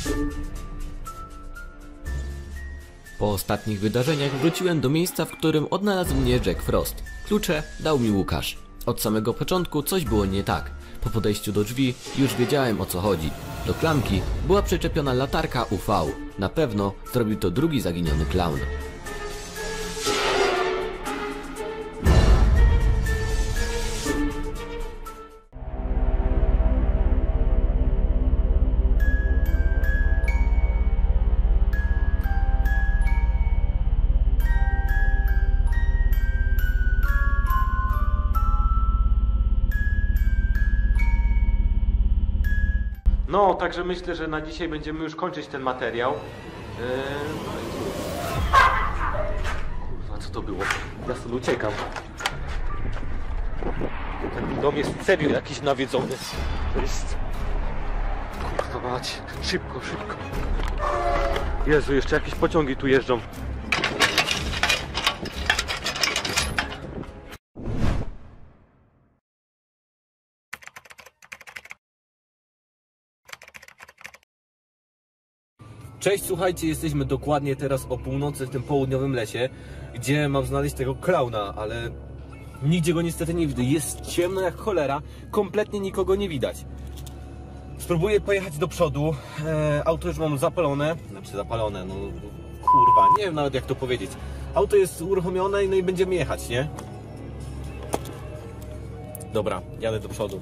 Po ostatnich wydarzeniach wróciłem do miejsca, w którym odnalazł mnie Jack Frost. Klucze dał mi Łukasz. Od samego początku coś było nie tak. Po podejściu do drzwi już wiedziałem, o co chodzi. Do klamki była przyczepiona latarka UV. Na pewno zrobił to drugi zaginiony klaun. No, także myślę, że na dzisiaj będziemy już kończyć ten materiał. Kurwa, co to było? Ja stąd uciekam. Ten dom jest serio jakiś nawiedzony. To jest... Kurwa mać. Szybko, szybko. Jezu, jeszcze jakieś pociągi tu jeżdżą. Cześć, słuchajcie, jesteśmy dokładnie teraz o północy w tym południowym lesie, gdzie mam znaleźć tego klauna, ale nigdzie go niestety nie widzę. Jest ciemno jak cholera, kompletnie nikogo nie widać. Spróbuję pojechać do przodu, auto już mam zapalone, no kurwa, nie wiem nawet jak to powiedzieć. Auto jest uruchomione, no i będziemy jechać, nie? Dobra, jadę do przodu.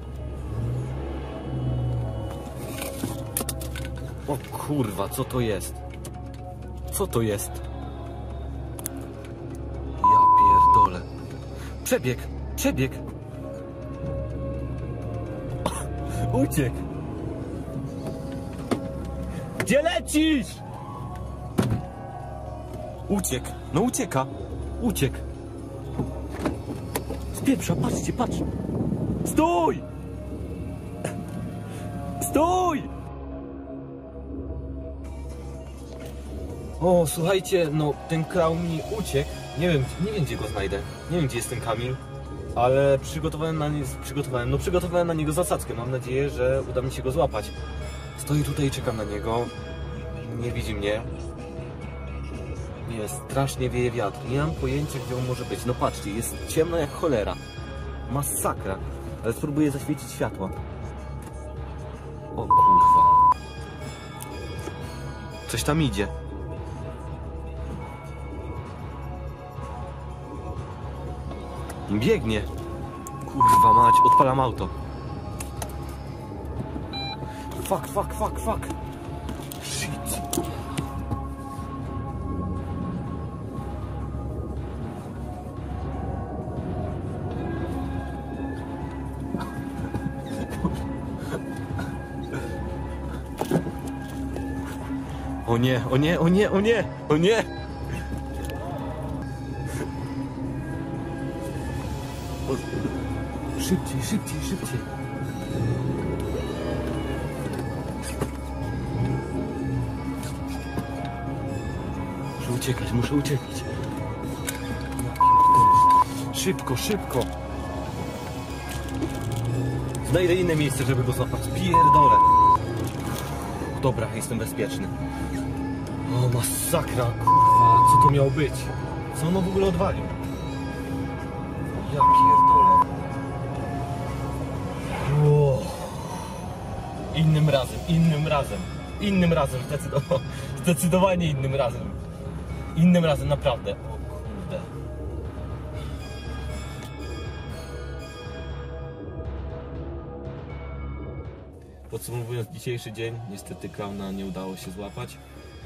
O kurwa, co to jest? Co to jest? Ja pierdolę. Przebieg! Przebieg! Uciekł! Gdzie lecisz? Uciekł! No ucieka! Uciekł! Spieprza, patrzcie, patrz! Stój! Stój! O, słuchajcie, no ten klaun mi uciekł. Nie wiem gdzie go znajdę. Nie wiem gdzie jest ten Kamil. Ale przygotowałem na niego zasadzkę. Mam nadzieję, że uda mi się go złapać. Stoję tutaj i czekam na niego. Nie widzi mnie. Nie, strasznie wieje wiatr. Nie mam pojęcia gdzie on może być. No patrzcie, jest ciemno jak cholera. Masakra. Ale spróbuję zaświecić światło. O kurwa. Coś tam idzie. Biegnie. Kurwa mać, odpalam auto. Fuck. Shit. O nie. Szybciej. Muszę uciekać. Szybko. Znajdę inne miejsce, żeby go złapać. Pierdolę. Dobra, jestem bezpieczny. O, masakra, kurwa. Co to miało być? Co on w ogóle odwalił? Ja pierdolę. Wow. Innym razem, zdecydowanie innym razem. Innym razem, naprawdę. O kurde. Podsumowując dzisiejszy dzień, niestety klauna nie udało się złapać.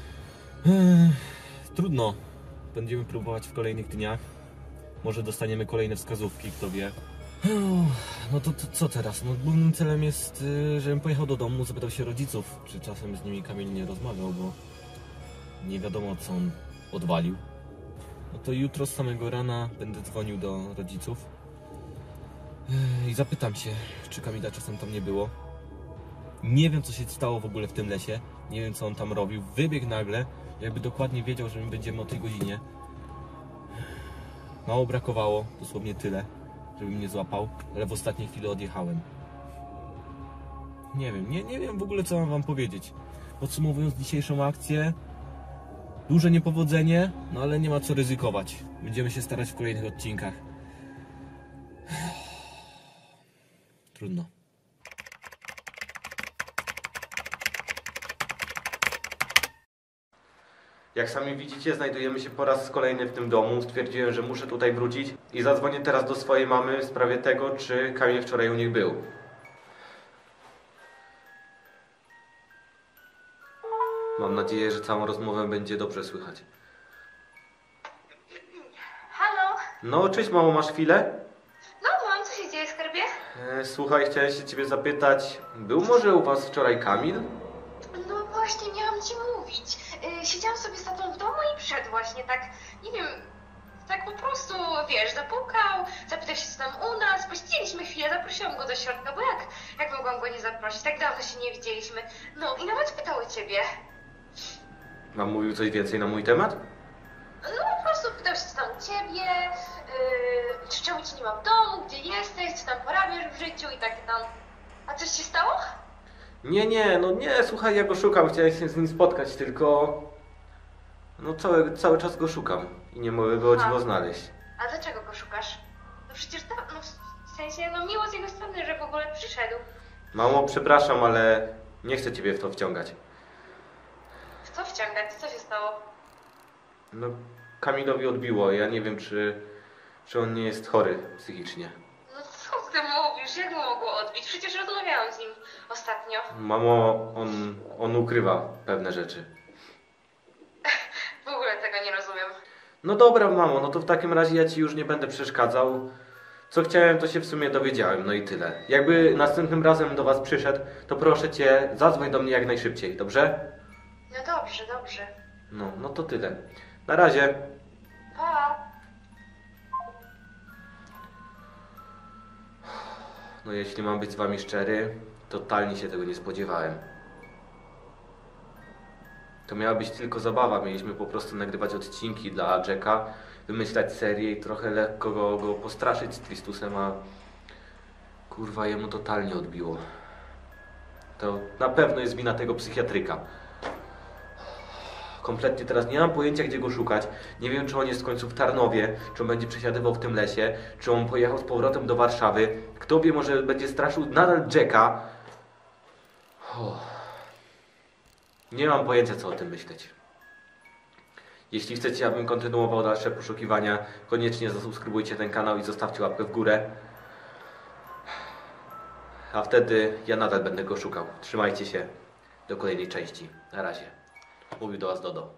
Trudno. Będziemy próbować w kolejnych dniach. Może dostaniemy kolejne wskazówki, kto wie. No to co teraz? No, głównym celem jest, żebym pojechał do domu, zapytał się rodziców, czy czasem z nimi Kamil nie rozmawiał, bo nie wiadomo co on odwalił. No to jutro z samego rana będę dzwonił do rodziców i zapytam się, czy Kamila czasem tam nie było. Nie wiem co się stało w ogóle w tym lesie, nie wiem co on tam robił, wybiegł nagle, jakby dokładnie wiedział, że my będziemy o tej godzinie. Mało brakowało, dosłownie tyle, żeby mnie złapał, ale w ostatniej chwili odjechałem. Nie wiem, nie wiem w ogóle co mam wam powiedzieć. Podsumowując dzisiejszą akcję, duże niepowodzenie, no ale nie ma co ryzykować. Będziemy się starać w kolejnych odcinkach. Trudno. Jak sami widzicie, znajdujemy się po raz kolejny w tym domu. Stwierdziłem, że muszę tutaj wrócić i zadzwonię teraz do swojej mamy w sprawie tego, czy Kamil wczoraj u nich był. Mam nadzieję, że całą rozmowę będzie dobrze słychać. Halo? No, cześć mamo, masz chwilę? No mam, co się dzieje, skarbie? Słuchaj, chciałem się ciebie zapytać, był może u was wczoraj Kamil? No właśnie, miałam ci mówić. Siedziałam sobie z tatą w domu i przyszedł właśnie tak, nie wiem, tak po prostu, wiesz, zapukał, zapytał się co tam u nas, posiedzieliśmy chwilę, zaprosiłam go do środka, bo jak mogłam go nie zaprosić, tak dawno się nie widzieliśmy. No i nawet pytał o ciebie. Mam mówił coś więcej na mój temat? No po prostu pytał się co tam u ciebie, czy czemu cię nie ma w domu, gdzie jesteś, co tam porabiasz w życiu i tak tam. A coś się stało? Nie, słuchaj, ja go szukam, chciałem się z nim spotkać, tylko... No cały czas go szukam i nie mogę go o dziwo znaleźć. A dlaczego go szukasz? No przecież no w sensie, no miło z jego strony, że w ogóle przyszedł. Mamo, przepraszam, ale nie chcę ciebie w to wciągać. W co wciągać? Co się stało? No, Kamilowi odbiło, ja nie wiem, czy on nie jest chory psychicznie. No co ty mówisz? Jak mu mogło odbić? Przecież rozmawiałam z nim ostatnio. Mamo, on ukrywa pewne rzeczy. W ogóle tego nie rozumiem. No dobra, mamo, no to w takim razie ja ci już nie będę przeszkadzał. Co chciałem, to się w sumie dowiedziałem, no i tyle. Jakby następnym razem do was przyszedł, to proszę cię, zadzwoń do mnie jak najszybciej, dobrze? No dobrze, dobrze. No to tyle. Na razie. Pa! No jeśli mam być z wami szczery, totalnie się tego nie spodziewałem. To miała być tylko zabawa, mieliśmy po prostu nagrywać odcinki dla Jacka, wymyślać serię i trochę lekko go postraszyć z Tristusem, a kurwa jemu totalnie odbiło. To na pewno jest wina tego psychiatryka. Kompletnie teraz nie mam pojęcia, gdzie go szukać. Nie wiem, czy on jest w końcu w Tarnowie, czy on będzie przesiadywał w tym lesie, czy on pojechał z powrotem do Warszawy. Kto wie, może będzie straszył nadal Jacka. Nie mam pojęcia, co o tym myśleć. Jeśli chcecie, abym kontynuował dalsze poszukiwania, koniecznie zasubskrybujcie ten kanał i zostawcie łapkę w górę. A wtedy ja nadal będę go szukał. Trzymajcie się. Do kolejnej części. Na razie. Mówił do was Dodo.